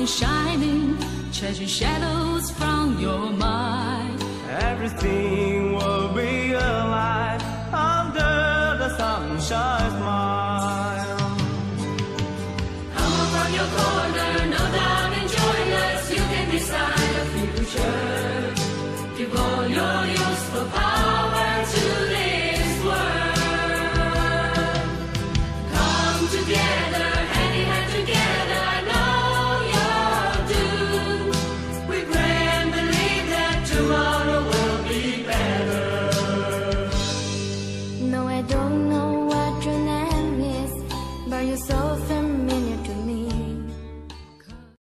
is shining, treasure shadows from your mind. Everything will be alive under the sunshine's smile.